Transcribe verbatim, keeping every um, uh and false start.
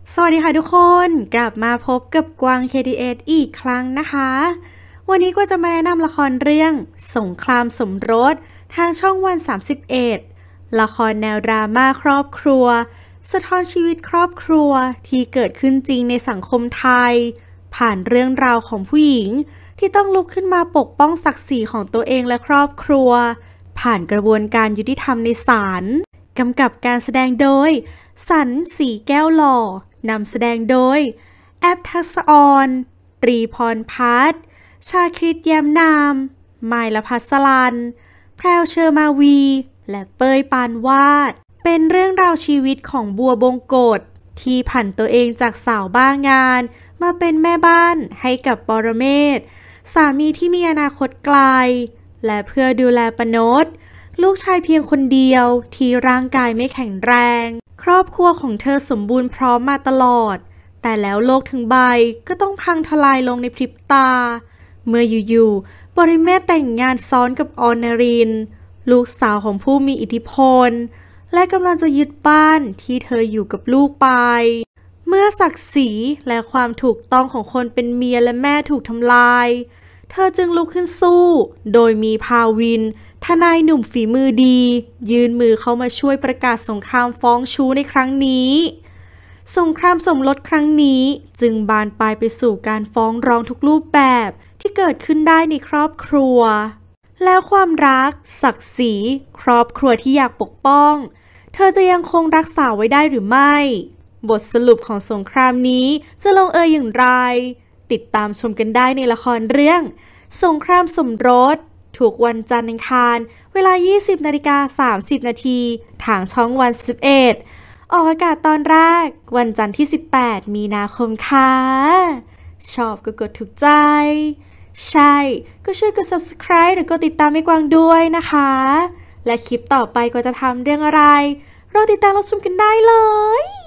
สวัสดีค่ะทุกคนกลับมาพบกับกวาง เค ที เอส อีกครั้งนะคะวันนี้ก็จะมาแนะนำละครเรื่องสงครามสมรสทางช่องวันสามสิบเอ็ดละครแนวดราม่าครอบครัวสะท้อนชีวิตครอบครัวที่เกิดขึ้นจริงในสังคมไทยผ่านเรื่องราวของผู้หญิงที่ต้องลุกขึ้นมาปกป้องศักดิ์ศรีของตัวเองและครอบครัวผ่านกระบวนการยุติธรรมในศาลกำกับการแสดงโดยสันต์ ศรีแก้วหล่อนำแสดงโดยแอปทักษออนตรีพรพัฒน์ชาคริตแย้มนามไมล์ละพัสลันแพรวเชอร์มาวีและเป้ยปานวาดเป็นเรื่องราวชีวิตของบัวบงกฎที่ผันตัวเองจากสาวบ้างานมาเป็นแม่บ้านให้กับปรเมศสามีที่มีอนาคตไกลและเพื่อดูแลปนดลูกชายเพียงคนเดียวที่ร่างกายไม่แข็งแรงครอบครัวของเธอสมบูรณ์พร้อมมาตลอดแต่แล้วโลกทั้งใบก็ต้องพังทลายลงในพริบตาเมื่ออยู่ๆปรเมศแต่งงานซ้อนกับอรนรินทร์ลูกสาวของผู้มีอิทธิพลและกำลังจะยึดบ้านที่เธออยู่กับลูกไปเมื่อศักดิ์ศรีและความถูกต้องของคนเป็นเมียและแม่ถูกทำลายเธอจึงลุกขึ้นสู้โดยมีภาวินทนายหนุ่มฝีมือดียื่นมือเข้ามาช่วยประกาศสงครามฟ้องชู้ในครั้งนี้สงครามสมรสครั้งนี้จึงบานปลายไปสู่การฟ้องร้องทุกรูปแบบที่เกิดขึ้นได้ในครอบครัวแล้วความรักศักดิ์ศรีครอบครัวที่อยากปกป้องเธอจะยังคงรักษาไว้ได้หรือไม่บทสรุปของสงครามนี้จะลงเอยอย่างไรติดตามชมกันได้ในละครเรื่องสงครามสมรสทุกวันจันทร์อังคารเวลา ยี่สิบนาฬิกาสามสิบนาทีทางช่องวันสิบเอ็ดออกอากาศตอนแรกวันจันทร์ที่สิบแปดมีนาคมค่ะชอบก็กดถูกใจใช่ก็ช่วยกด ซับสไครบ์ หรือกดติดตามให้กวางด้วยนะคะและคลิปต่อไปก็จะทำเรื่องอะไรรอติดตามรับชมกันได้เลย